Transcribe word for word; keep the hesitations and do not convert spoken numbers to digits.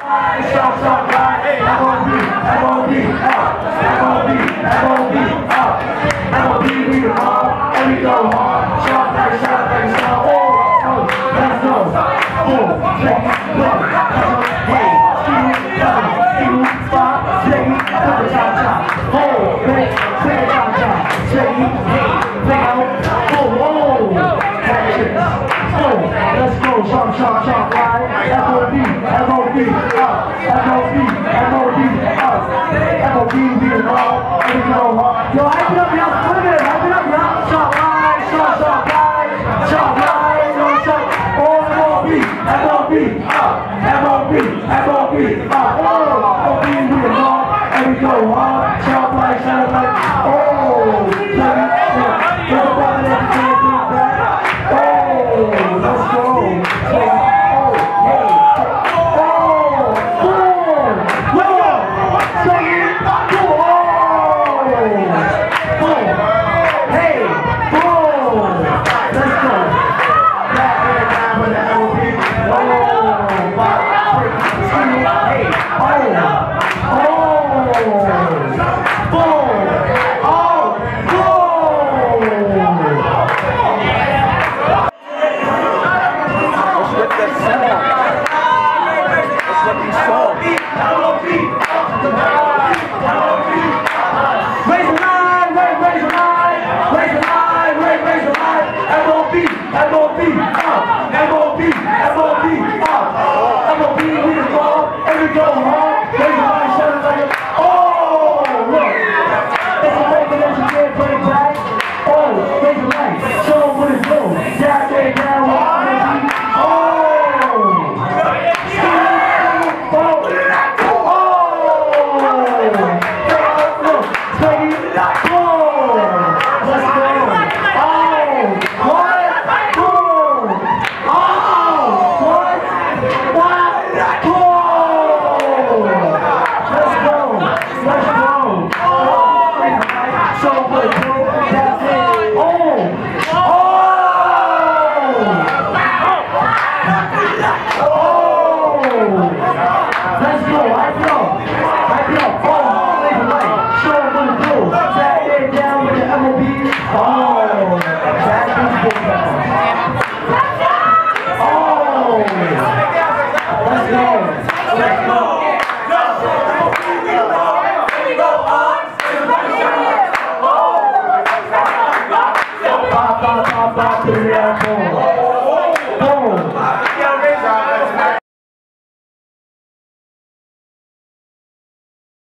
Shop, shop, right. M O B, M O B, up. M O B, M O B, up. M O B, we go hard, and we go hard. Shop like, shop like, shop. Oh, oh, let's go. Oh, check, look, hey, ski, come, ski, spot, play, double chop, chop. Oh, play, play, chop, chop. Play, hey, play out. Oh, oh, action. Oh, let's go. Shop, shop, shop, right. M O B, M O B, up. M O B, M O B, up. M O B, we go hard, and we go hard. Yo, hype it up, y'all. Look at it, hype it up, y'all. Shop right, shop, shop right, shop right, shop, shop. Oh, M O B, M O B, up. M O B, M O B, up. Oh, M O B, we go hard, and we go hard. Shop right, shop right. Oh, play, yeah. There's a ball that you can't do back. Oh, let's go. Play. Oh, hey. Pop, pop, pop, pop, to the airport.